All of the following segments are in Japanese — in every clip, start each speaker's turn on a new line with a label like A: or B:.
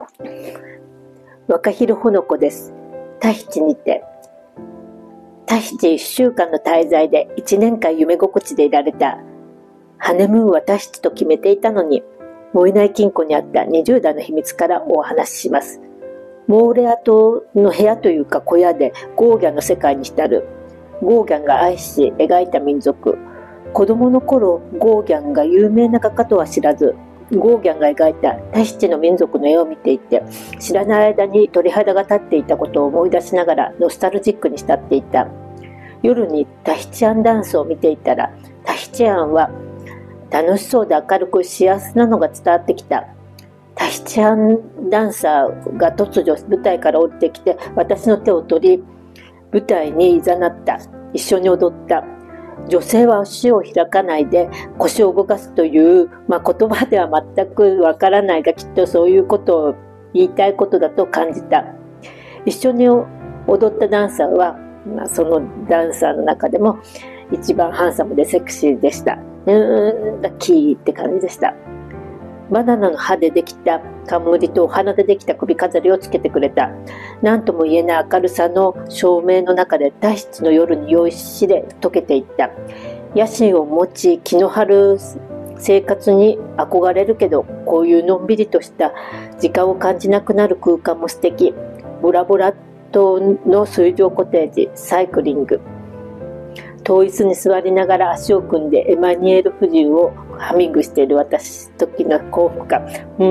A: 若弘ほの子です。タヒチにて。タヒチ1週間の滞在で1年間夢心地でいられた。ハネムーンはタヒチと決めていたのに、燃えない金庫にあった20代の秘密からお話しします。モーレア島の部屋というか小屋でゴーギャンの世界に浸る。ゴーギャンが愛し描いた民族。子供の頃、ゴーギャンが有名な画家とは知らず、ゴーギャンが描いたタヒチの民族の絵を見ていて、知らない間に鳥肌が立っていたことを思い出しながらノスタルジックに浸っていた。夜にタヒチアンダンスを見ていたら、タヒチアンは楽しそうで明るく幸せなのが伝わってきた。タヒチアンダンサーが突如舞台から降りてきて、私の手を取り、舞台に誘った。一緒に踊った。女性は足を開かないで腰を動かすという、言葉では全くわからないが、きっとそういうことを言いたいことだと感じた。一緒に踊ったダンサーは、そのダンサーの中でも一番ハンサムでセクシーでした。ラッキーって感じでした。バナナの葉でできた冠とお花でできた首飾りをつけてくれた。何とも言えない明るさの照明の中でタヒチの夜に酔いしれ溶けていった。野心を持ち気の張る生活に憧れるけど、こういうのんびりとした時間を感じなくなる空間も素敵。ボラボラ島の水上コテージ、サイクリング。遠い椅子に座りながら足を組んでエマニュエル夫人をハミングしている私時の幸福感。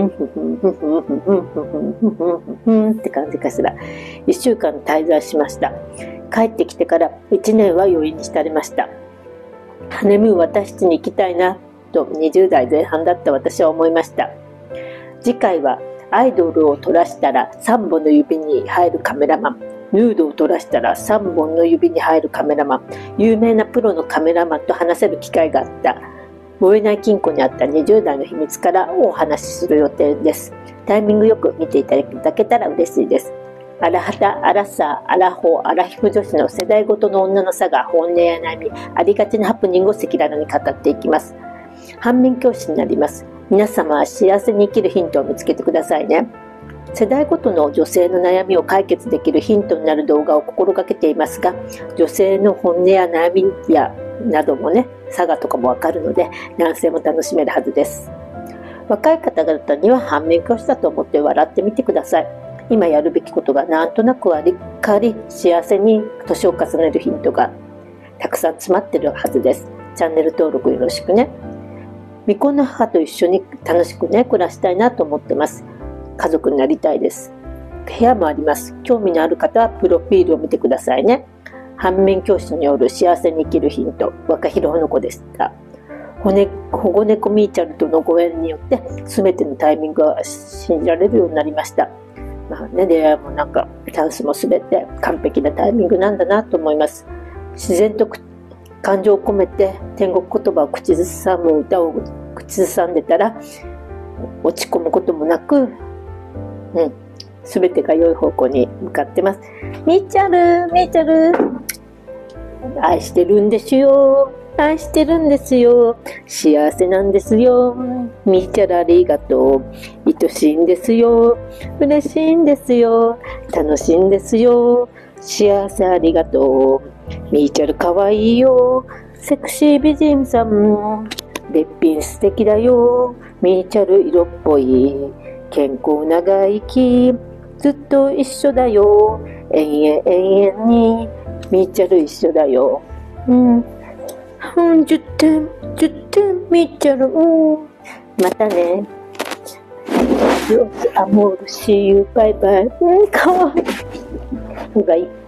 A: って感じかしら。1週間滞在しました。帰ってきてから1年は余韻に浸りました。ハネムーンはタヒチに行きたいなと20代前半だった私は思いました。次回はアイドルを撮らしたら3本の指に入るカメラマン。ヌードを撮らしたら3本の指に入るカメラマン。有名なプロのカメラマンと話せる機会があった。燃えない金庫にあった20代の秘密からお話しする予定です。タイミングよく見ていただけたら嬉しいです。アラハタ、アラサー、アラホー、アラヒフ女子の世代ごとの女の差が本音や悩み、ありがちなハプニングを赤裸々に語っていきます。反面教師になります。皆様は幸せに生きるヒントを見つけてくださいね。世代ごとの女性の悩みを解決できるヒントになる動画を心がけていますが、女性の本音や悩みやなどもね、差がとかもわかるので、男性も楽しめるはずです。若い方々には反面教師だと思って笑ってみてください。今やるべきことがなんとなくわかり、幸せに年を重ねるヒントがたくさん詰まってるはずです。チャンネル登録よろしくね。未婚の母と一緒に楽しくね、暮らしたいなと思ってます。家族になりたいです。部屋もあります。興味のある方はプロフィールを見てくださいね。反面教師による幸せに生きるヒント、若弘ほの子でした。保護猫ミーチャルとのご縁によって全てのタイミングが信じられるようになりました。出会いもチャンスも全て完璧なタイミングなんだなと思います。自然と感情を込めて天国言葉を口ずさむ歌を口ずさんでたら、落ち込むこともなく、全てが良い方向に向かってます。みーちゃる、愛してるんですよ。愛してるんですよ。幸せなんですよ。みーちゃるありがとう。愛しいんですよ。嬉しいんですよ。楽しいんですよ。幸せありがとう。みーちゃるかわいいよ。セクシー美人さん。べっぴん素敵だよ。みーちゃる色っぽい。健康長生き。ずっと一緒だよ。永遠に。みーちゃる一緒だよ。10点、みーちゃる。またね。アモール、See you、バイバイ。かわいい。